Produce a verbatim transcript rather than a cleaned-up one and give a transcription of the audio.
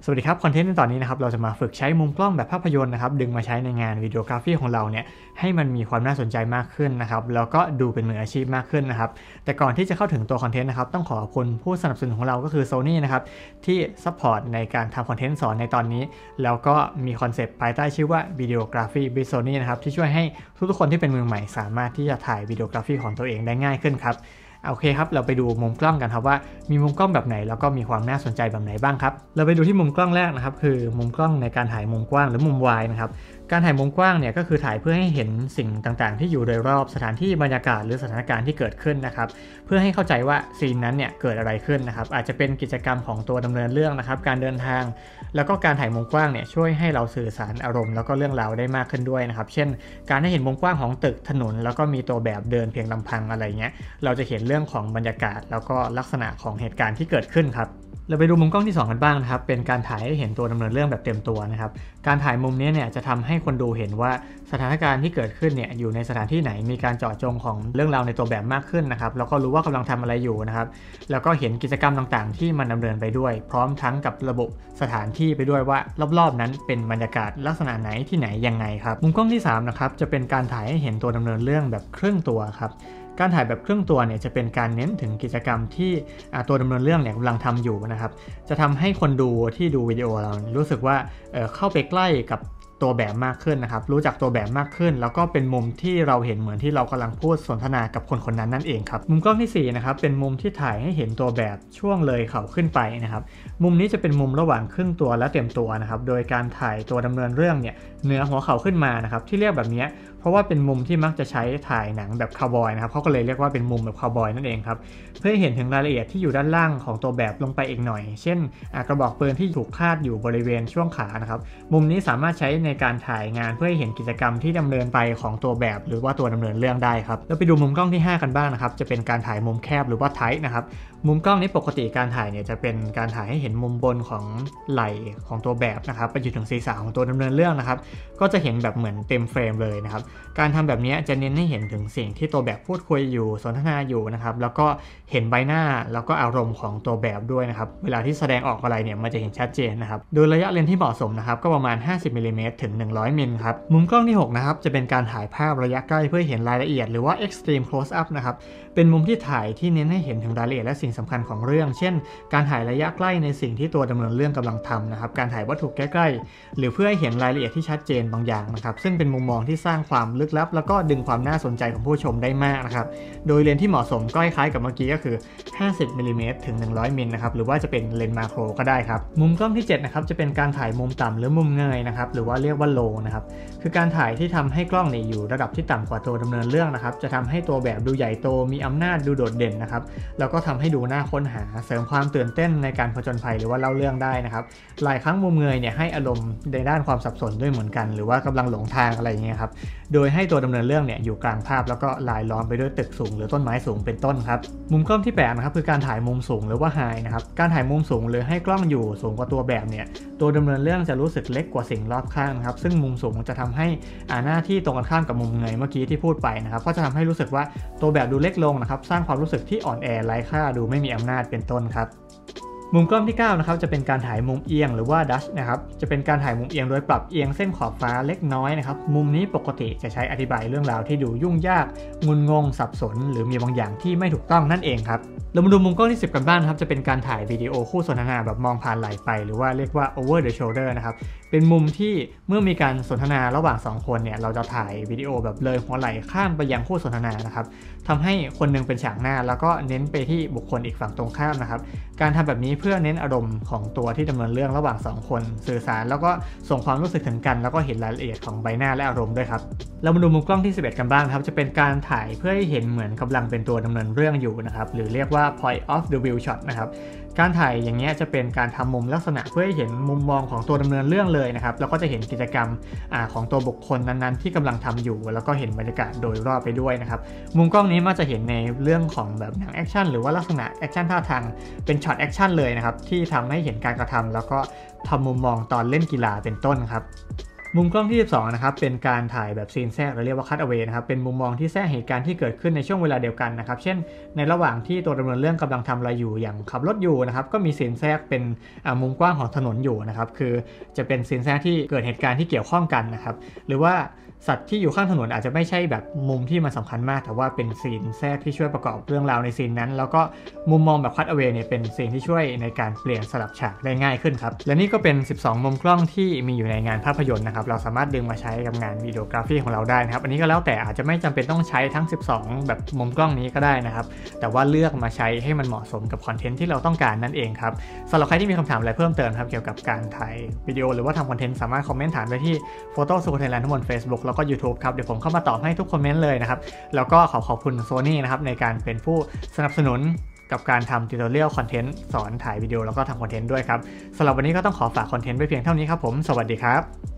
สวัสดีครับคอนเทนต์ในตอนนี้นะครับเราจะมาฝึกใช้มุมกล้องแบบภาพยนตร์นะครับดึงมาใช้ในงานวิดีโอกราฟีของเราเนี่ยให้มันมีความน่าสนใจมากขึ้นนะครับแล้วก็ดูเป็นมืออาชีพมากขึ้นนะครับแต่ก่อนที่จะเข้าถึงตัวคอนเทนต์นะครับต้องขอขอบคุณผู้สนับสนุนของเราก็คือ Sony นะครับที่ซัพพอร์ตในการทำคอนเทนต์สอนในตอนนี้แล้วก็มีคอนเซปต์ภายใต้ชื่อว่า Videography with Sony นะครับที่ช่วยให้ทุกๆคนที่เป็นมือใหม่สามารถที่จะถ่ายวิดีโอกราฟีของตัวเองได้ง่ายขึ้นครับโอเคครับเราไปดูมุมกล้องกันครับว่ามีมุมกล้องแบบไหนแล้วก็มีความน่าสนใจแบบไหนบ้างครับเราไปดูที่มุมกล้องแรกนะครับคือมุมกล้องในการถ่ายมุมกว้างหรือมุมวายนะครับการถ่ายมุมกว้างเนี่ยก็คือถ่ายเพื่อให้เห็นสิ่งต่างๆที่อยู่โดยรอบสถานที่บรรยากาศหรือสถานการณ์ที่เกิดขึ้นนะครับเพื่อให้เข้าใจว่าซีนนั้นเนี่ยเกิดอะไรขึ้นนะครับอาจจะเป็นกิจกรรมของตัวดำเนินเรื่องนะครับการเดินทางแล้วก็การถ่ายมุมกว้างเนี่ยช่วยให้เราสื่อสารอารมณ์แล้วก็เรื่องราวได้มากขึ้นด้วยนะครับเช่นการให้เห็นมุมกว้างของตึกถนนแล้วก็มีตัวแบบเดินเพียงลำพังอะไรเงี้ยเราจะเห็นเรื่องของบรรยากาศแล้วก็ลักษณะของเหตุการณ์ที่เกิดขึ้นครับเราไปดูมุมกล้องที่สองกันบ้างนะครับเป็นการถ่ายให้เห็นตัวดำเนินเรื่องแบบเต็มตัวนะครับการถ่ายมุมนี้เนี่ยจะทำให้คนดูเห็นว่าสถานการณ์ที่เกิดขึ้นเนี่ยอยู่ในสถานที่ไหนมีการเจาะจงของเรื่องราวในตัวแบบมากขึ้นนะครับแล้วก็รู้ว่ากำลังทำอะไรอยู่นะครับแล้วก็เห็นกิจกรรมต่างๆที่มันดำเนินไปด้วยพร้อมทั้งกับระบบสถานที่ไปด้วยว่ารอบๆนั้นเป็นบรรยากาศลักษณะไหนที่ไหนยังไงครับมุมกล้องที่สามนะครับจะเป็นการถ่ายให้เห็นตัวดำเนินเรื่องแบบครึ่งตัวครับการถ่ายแบบครึ่งตัวเนี่ยจะเป็นการเน้นถึงกิจกรรมที่ตัวดำเนินเรื่องเนี่ยกำลังทำอยู่นะครับจะทำให้คนดูที่ดูวิดีโอเรารู้สึกว่า เอ่อ เข้าไปใกล้กับตัวแบบมากขึ้นนะครับรู้จักตัวแบบมากขึ้นแล้วก็เป็นมุมที่เราเห็นเหมือนที่เรากำลังพูดสนทนากับคนคนนั้นนั่นเองครับมุมกล้องที่สี่นะครับเป็นมุมที่ถ่ายให้เห็นตัวแบบช่วงเลยเข่าขึ้นไปนะครับมุมนี้จะเป็นมุมระหว่างครึ่งตัวและเต็มตัวนะครับโดยการถ่ายตัวดำเนินเรื่องเนี่ยเหนือหัวเข่าขึ้นมานะครับที่เรียกแบบนี้เพราะว่าเป็นมุมที่มักจะใช้ถ่ายหนังแบบคาวบอยนะครับเขาก็เลยเรียกว่าเป็นมุมแบบคาวบอยนั่นเองครับเพื่อให้เห็นถึงรายละเอียดที่อยู่ด้านล่างของตัวแบบลงไปอีกหน่อยเช่นกระบอกปืนที่ถูกคาดอยู่บริเวณช่วงขานะครับมุมนี้สามารถใช้ในการถ่ายงานเพื่อให้เห็นกิจกรรมที่ดำเนินไปของตัวแบบหรือว่าตัวดำเนินเรื่องได้ครับแล้วไปดูมุมกล้องที่ห้ากันบ้างนะครับจะเป็นการถ่ายมุมแคบหรือว่าไทท์นะครับมุมกล้องนี้ปกติการถ่ายเนี่ยจะเป็นการถ่ายให้เห็นมุมบนของไหล่ของตัวแบบนะครับไปจนถึงศีรษะของตัวดำเนินเรื่องนะครับก็จะเห็นแบบเหมือนเต็มเฟรมเลยนะครับการทำแบบนี้จะเน้นให้เห็นถึงสิ่งที่ตัวแบบพูดคุยอยู่สนทนาอยู่นะครับแล้วก็เห็นใบหน้าแล้วก็อารมณ์ของตัวแบบด้วยนะครับเวลาที่แสดงออกอะไรเนี่ยมันจะเห็นชัดเจนนะครับโดยระยะเลนส์ที่เหมาะสมนะครับก็ประมาณห้าสิบมิลลิเมตรถึงหนึ่งร้อยมิลครับมุมกล้องที่หกนะครับจะเป็นการถ่ายภาพระยะใกล้เพื่อเห็นรายละเอียดหรือว่า extreme close up นะครับเป็นมุมที่ถ่ายที่เน้นให้เห็นถึงรายละเอียดและสิ่งสำคัญของเรื่องเช่นการถ่ายระยะใกล้ในสิ่งที่ตัวดำเนินเรื่องกำลังทำนะครับการถ่ายวัตถุใกล้ๆหรือเพื่อให้เห็นรายละเอียดที่ชัดเจนบางอย่างนะครับซึ่งเป็นมุมมองที่สร้างความลึกลับแล้วก็ดึงความน่าสนใจของผู้ชมได้มากนะครับโดยเลนส์ที่เหมาะสมก็คล้ายกับเมื่อกี้ก็คือห้าสิบมิลลิเมตรถึงหนึ่งร้อยมิลนะครับหรือว่าจะเป็นเลนส์มาโครก็ได้ครับมุมกล้องที่เจ็ดนะครับจะเป็นการถ่ายมุมต่ำหรือมุมเงยนะครับหรือว่าเรียกว่าโลนะครับคือการถ่ายที่ทำให้กล้องเนี่ยอยู่ระดับที่ต่ำกว่าตัวดำเนินเรื่องนะครับจะทำให้ตัวแบบดูใหญ่โตมีอำนาจดูโดดเด่นนะครับแล้วก็ทำให้ดูน่าค้นหาเสริมความตื่นเต้นในการผจญภัยหรือว่าเล่าเรื่องได้นะครับหลายครั้งมุมเงยเนี่ยให้อารมณ์ในด้านความสับสนด้วยเหมือนกันหรือว่ากำลังหลงทางอะไรอย่างเงี้ยครับโดยให้ตัวดำเนินเรื่องเนี่ยอยู่กลางภาพแล้วก็ลายล้อมไปด้วยตึกสูงหรือต้นไม้สูงเป็นต้นครับมุมกล้องที่แปดนะครับคือการถ่ายมุมสูงหรือว่าไฮนะครับการถ่ายมุมสูงหรือให้กล้องอยู่สูงกว่าตัวแบบเนี่ยตัวดำเนินเรื่องจะรู้สึกเล็กกว่าสิ่งรอบข้างครับซึ่งมุมสูงจะทำให้หน้าที่ตรงกันข้ามกับมุมเงยเมื่อกี้ที่พูดไปนะครับก็จะทำให้รู้สึกว่าตัวแบบดูเล็กลงนะครับสร้างความรู้สึกที่อ่อนแอไร้ค่าดูไม่มีอำนาจเป็นต้นครับมุมกล้องที่เก้านะครับจะเป็นการถ่ายมุมเอียงหรือว่าดัชนะครับจะเป็นการถ่ายมุมเอียงโดยปรับเอียงเส้นขอบฟ้าเล็กน้อยนะครับมุมนี้ปกติจะใช้อธิบายเรื่องราวที่ดูยุ่งยากงุนงงสับสนหรือมีบางอย่างที่ไม่ถูกต้องนั่นเองครับเรามาดูมุมกล้องที่สิบกันบ้างครับจะเป็นการถ่ายวิดีโอคู่สนทนาแบบมองผ่านไหล่ไปหรือว่าเรียกว่า over the shoulder นะครับเป็นมุมที่เมื่อมีการสนทนาระหว่างสองคนเนี่ยเราจะถ่ายวิดีโอแบบเลยหัวไหล่ข้ามไปยังคู่สนทนานะครับทำให้คนนึงเป็นฉากหน้าแล้วก็เน้นไปที่บุคคลอีกฝั่งตรงข้ามนะครับการทำแบบนี้เพื่อเน้นอารมณ์ของตัวที่ดำเนินเรื่องระหว่างสองคนสื่อสารแล้วก็ส่งความรู้สึกถึงกันแล้วก็เห็นรายละเอียดของใบหน้าและอารมณ์ด้วยครับเรามาดูมุมกล้องที่สิบเอ็ดกันบ้างครับจะเป็นการถ่ายเพื่อให้เห็นเหมือนกำลังเป็นตัวดำเนินเรื่องอยู่นะครับหรือเรียกว่า point of the view shot นะครับการถ่ายอย่างเงี้ยจะเป็นการทำมุมลักษณะเพื่อให้เห็นมุมมองของตัวดำเนินเรื่องเลยนะครับแล้วก็จะเห็นกิจกรรมอ่าของตัวบุคคลนั้นๆที่กำลังทำอยู่แล้วก็เห็นบรรยากาศโดยรอบไปด้วยนะครับมุมกล้องนี้มักจะเห็นในเรื่องของแบบหนังแอคชั่นหรือว่าลักษณะแอคชั่นท่าทางเป็นช็อตแอคชั่นเลยนะครับที่ทำให้เห็นการกระทำแล้วก็ทำมุมมองตอนเล่นกีฬาเป็นต้นครับ มมุมกล้องที่สิบสองนะครับเป็นการถ่ายแบบซีนแทรกเราเรียกว่าคัทเอาเวย์นะครับเป็นมุมมองที่แทรกเหตุการณ์ที่เกิดขึ้นในช่วงเวลาเดียวกันนะครับเช่นในระหว่างที่ตัวดำเนินเรื่องกำลังทำอะไรอยู่อย่างขับรถอยู่นะครับก็มีซีนแทรกเป็นมุมกว้างของถนนอยู่นะครับคือจะเป็นซีนแทรกที่เกิดเหตุการณ์ที่เกี่ยวข้องกันนะครับหรือว่าสัตว์ที่อยู่ข้างถนนอาจจะไม่ใช่แบบมุมที่มันสำคัญมากแต่ว่าเป็นซีนแทรกที่ช่วยประกอบเรื่องราวในซีนนั้นแล้วก็มุมมองแบบคัทเอาเวย์เนี่ยเป็นซีนที่ช่วยในการเปลี่ยนสลับฉากได้ง่ายขึ้นครับและนี่ก็เป็นสิบสองมุมกล้องที่มีอยู่ในงานภาพยนตร์นะครับเราสามารถดึงมาใช้กับงานวิดีโอกราฟีของเราได้นะครับอันนี้ก็แล้วแต่อาจจะไม่จำเป็นต้องใช้ทั้งสิบสองแบบมุมกล้องนี้ก็ได้นะครับแต่ว่าเลือกมาใช้ให้มันเหมาะสมกับคอนเทนต์ที่เราต้องการนั่นเองครับสำหรับใครที่มีคำถามอะไรเพิ่มเติมครับเกี่ยวกับการถ่ายวิดีโอหรือว่าทำคอนเทนต์สามารถคอมเมนต์ถามได้ที่ Photo School Thailand ทั้งบน Facebook แล้วก็ YouTube ครับเดี๋ยวผมเข้ามาตอบให้ทุกคอมเมนต์เลยนะครับแล้วก็ขอขอบคุณ Sony นะครับในการเป็นผู้สนับสนุนกับการทำ Tutorial Content สอนถ่ายวิดีโอแล้วก็ทำคอนเทนต์ด้วยครับสำหรับวันนี้ก็ต้องขอฝากคอนเทนต์ไว้เพียงเท่านี้ครับผมสวัสดีครับ